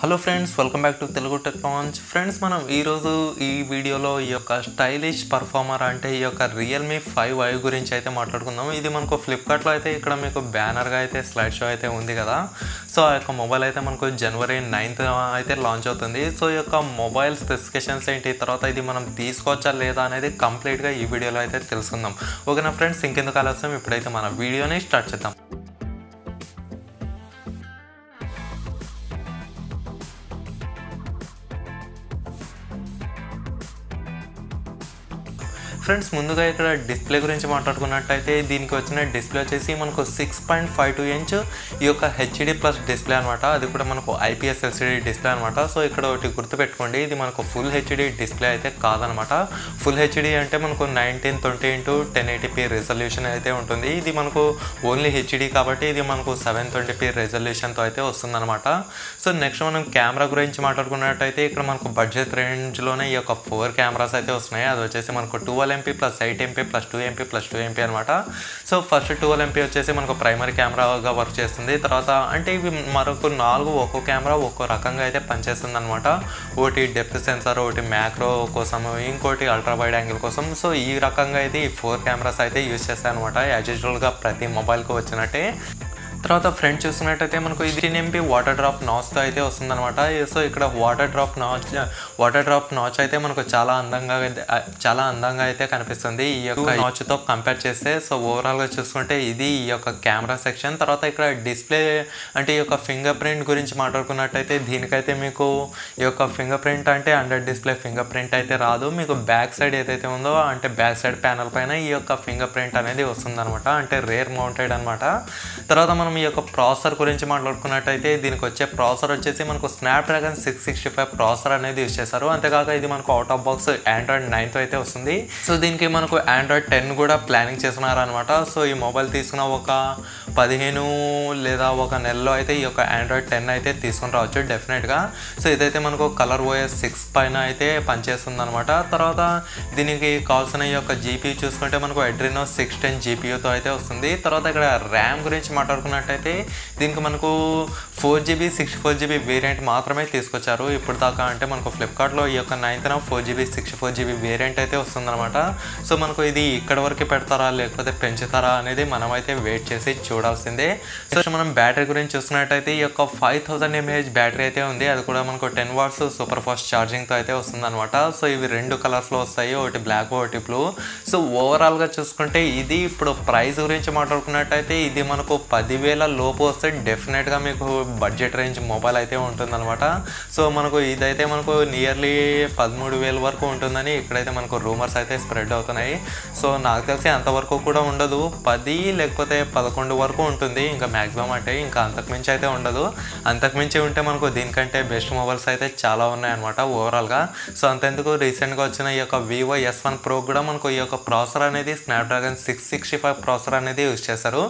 Hello friends, welcome back to Telugu tech launch. Friends, మనం ఈరోజు ఈ వీడియోలో ఈ యొక్క స్టైలిష్ పర్ఫార్మర్ అంటే ఈ యొక్క రియల్మీ 5i గురించి అయితే మాట్లాడుకుందాం. ఇది మనకు ఫ్లిప్కార్ట్లో అయితే ఇక్కడ మీకు బ్యానర్గా అయితే స్లైడ్ షో అయితే ఉంది కదా. సో ఆ యొక్క మొబైల్ అయితే మనకు జనవరి 9th అయితే లాంచ్ అవుతుంది. సో ఈ యొక్క మొబైల్ స్పెసిఫికేషన్స్ ఏంటి, తర్వాత ఇది మనం తీసుకోవచ్చా లేదా అనేది కంప్లీట్గా ఈ వీడియోలో అయితే తెలుసుకుందాం. ఓకేనా ఫ్రెండ్స్, ఇంకెందుకు ఆలస్యం, ఇప్పుడైతే మన వీడియోని స్టార్ట్ చేద్దాం. ఫ్రెండ్స్, ముందుగా ఇక్కడ డిస్ప్లే గురించి మాట్లాడుకున్నట్టయితే దీనికి వచ్చిన డిస్ప్లే వచ్చేసి మనకు 6.52 ఇంచ్ ఈ యొక్క హెచ్డి ప్లస్ డిస్ప్లే అనమాట. అది కూడా మనకు ఐపీఎస్ ఎల్సిడి డిస్ప్లే అనమాట. సో ఇక్కడ ఒకటి గుర్తుపెట్టుకోండి, ఇది మనకు ఫుల్ హెచ్డి డిస్ప్లే అయితే కాదనమాట. ఫుల్ హెచ్డి అంటే మనకు 1920x1080p రెజల్యూషన్ అయితే ఉంటుంది. ఇది మనకు ఓన్లీ హెచ్డి కాబట్టి ఇది మనకు 720p రెజల్యూషన్తో అయితే వస్తుందన్నమాట. సో నెక్స్ట్ మనం కెమెరా గురించి మాట్లాడుకున్నట్టయితే ఇక్కడ మనకు బడ్జెట్ రేంజ్లోనే ఈ యొక్క 4 కెమెరాస్ అయితే వస్తున్నాయి. అది వచ్చేసి మనకు 12MP + 8MP + 2MP + 2MP అనమాట. సో ఫస్ట్ 12MP వచ్చేసి మనకు ప్రైమరీ కెమెరాగా వర్క్ చేస్తుంది. తర్వాత అంటే ఇవి మరొక 4 ఒక్కో కెమెరా ఒక్కో రకంగా అయితే పనిచేస్తుంది అనమాట. ఒకటి డెప్త్ సెన్సార్, ఒకటి మ్యాక్రో కోసం, ఇంకోటి అల్ట్రా వైడ్ యాంగిల్ కోసం. సో ఈ రకంగా అయితే ఈ 4 కెమెరాస్ అయితే యూజ్ చేస్తాయి అనమాట, యాజ్ యూజువల్గా ప్రతి మొబైల్కి వచ్చినట్టే. తర్వాత ఫ్రంట్ చూసుకున్నట్టయితే మనకు 18MP వాటర్ డ్రాప్ నాచ్తో అయితే వస్తుందన్నమాట. సో ఇక్కడ వాటర్ డ్రాప్ నాచ్ అయితే మనకు చాలా అందంగా అయితే కనిపిస్తుంది ఈ యొక్క నాచ్తో కంపేర్ చేస్తే. సో ఓవరాల్గా చూసుకుంటే ఇది ఈ యొక్క కెమెరా సెక్షన్. తర్వాత ఇక్కడ డిస్ప్లే అంటే ఈ యొక్క ఫింగర్ ప్రింట్ గురించి మాట్లాడుకున్నట్టయితే దీనికైతే మీకు ఈ యొక్క ఫింగర్ ప్రింట్ అంటే అండర్ డిస్ప్లే ఫింగర్ ప్రింట్ అయితే రాదు. మీకు బ్యాక్ సైడ్ ఏదైతే ఉందో అంటే బ్యాక్ సైడ్ ప్యానల్ పైన ఈ యొక్క ఫింగర్ ప్రింట్ అనేది వస్తుందన్నమాట, అంటే రేర్ మౌంటెడ్ అనమాట. తర్వాత మనం ఈ యొక్క ప్రాసెసర్ గురించి మాట్లాడుకున్నట్టయితే దీనికి వచ్చే ప్రాసెసర్ వచ్చేసి మనకు స్నాప్డ్రాగన్ 665 ప్రాసెసర్ అనేది యూజ్ చేశారు. అంతేకాక ఇది మనకు అవుట్ ఆఫ్ బాక్స్ ఆండ్రాయిడ్ 9తో అయితే వస్తుంది. సో దీనికి మనకు ఆండ్రాయిడ్ 10 కూడా ప్లానింగ్ చేస్తున్నారు అనమాట. సో ఈ మొబైల్ తీసుకున్న ఒక 15 లేదా ఒక నెలలో అయితే ఈ యొక్క ఆండ్రాయిడ్ 10 అయితే తీసుకుని రావచ్చు డెఫినెట్గా. సో ఇదైతే మనకు కలర్ OS 6 పైన అయితే పనిచేస్తుంది అనమాట. తర్వాత దీనికి కావాల్సిన ఈ యొక్క జీపీ చూసుకుంటే మనకు అడ్రినో 610 జీపీయూతో అయితే వస్తుంది. తర్వాత ఇక్కడ ర్యామ్ గురించి మాట్లాడుకున్నట్టయితే దీనికి మనకు 4GB 64GB వేరియంట్ మాత్రమే తీసుకొచ్చారు ఇప్పుడు దాకా. అంటే మనకు ఫ్లిప్కార్ట్లో ఈ యొక్క 9th 4GB 64GB వేరియంట్ అయితే వస్తుందన్నమాట. సో మనకు ఇది ఇక్కడ వరకు పెడతారా లేకపోతే పెంచుతారా అనేది మనమైతే వెయిట్ చేసి చూడాల్సిందే. సో మనం బ్యాటరీ గురించి చూసుకున్నట్టయితే ఈ యొక్క 5000 mAh బ్యాటరీ అయితే ఉంది. అది కూడా మనకు 10 watts సూపర్ ఫాస్ట్ ఛార్జింగ్తో అయితే వస్తుందన్నమాట. సో ఇవి 2 కలర్స్లో వస్తాయి, ఒకటి బ్లాక్ ఒకటి బ్లూ. సో ఓవరాల్గా చూసుకుంటే ఇది ఇప్పుడు ప్రైస్ గురించి మాట్లాడుకున్నట్టయితే ఇది మనకు 10,000 లోపు వస్తే డెఫినెట్గా మీకు బడ్జెట్ రేంజ్ మొబైల్ అయితే ఉంటుందన్నమాట. సో మనకు ఇదైతే మనకు నియర్లీ 13,000 వరకు ఉంటుందని ఇక్కడైతే మనకు రూమర్స్ అయితే స్ప్రెడ్ అవుతున్నాయి. సో నాకు తెలిసి అంతవరకు కూడా ఉండదు, 10 లేకపోతే 11 వరకు ఉంటుంది ఇంకా మ్యాక్సిమం. అంటే ఇంకా అంతకుమించి అయితే ఉండదు. అంతకుమించి ఉంటే మనకు దీనికంటే బెస్ట్ మొబైల్స్ అయితే చాలా ఉన్నాయన్నమాట ఓవరాల్గా. సో అంతెందుకు రీసెంట్గా వచ్చిన ఈ యొక్క Vivo S1 Pro కూడా మనకు ఈ యొక్క ప్రాసెసర్ అనేది స్నాప్డ్రాగన్ 665 ప్రాసెసర్ అనేది యూజ్ చేస్తారు.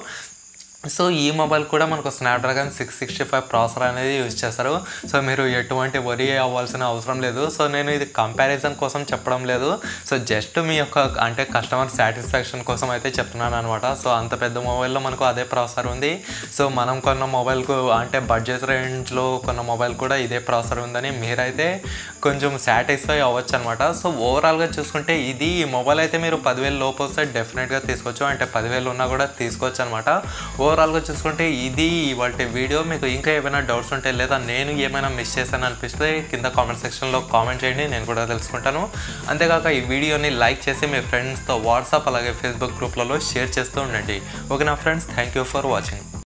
సో ఈ మొబైల్ కూడా మనకు స్నాప్డ్రాగన్ 665 ప్రాసెసర్ అనేది యూజ్ చేస్తారు. సో మీరు ఎటువంటి వరీ అవ్వాల్సిన అవసరం లేదు. సో నేను ఇది కంపారిజన్ కోసం చెప్పడం లేదు, సో జస్ట్ మీ యొక్క అంటే కస్టమర్ సాటిస్ఫాక్షన్ కోసం అయితే చెప్తున్నాను అనమాట. సో అంత పెద్ద మొబైల్లో మనకు అదే ప్రాసెసర్ ఉంది. సో మనం కొన్న మొబైల్కు అంటే బడ్జెట్ రేంజ్లో కొన్న మొబైల్ కూడా ఇదే ప్రాసెసర్ ఉందని మీరైతే కొంచెం సాటిస్ఫై అవ్వచ్చు అనమాట. సో ఓవరాల్గా చూసుకుంటే ఇది ఈ మొబైల్ అయితే మీరు 10,000 లోపు వస్తే డెఫినెట్గా తీసుకోవచ్చు, అంటే 10,000 ఉన్నా కూడా తీసుకోవచ్చు అనమాట. ఓవరాల్గా చూసుకుంటే ఇది ఇవాళ వీడియో. మీకు ఇంకా ఏమైనా డౌట్స్ ఉంటే లేదా నేను ఏమైనా మిస్ చేశాను అనిపిస్తే కింద కామెంట్ సెక్షన్లో కామెంట్ చేయండి, నేను కూడా తెలుసుకుంటాను. అంతేకాక ఈ వీడియోని లైక్ చేసి మీ ఫ్రెండ్స్తో వాట్సాప్ అలాగే ఫేస్బుక్ గ్రూప్లలో షేర్ చేస్తూ ఉండండి. ఓకే నా friends, thank you for watching.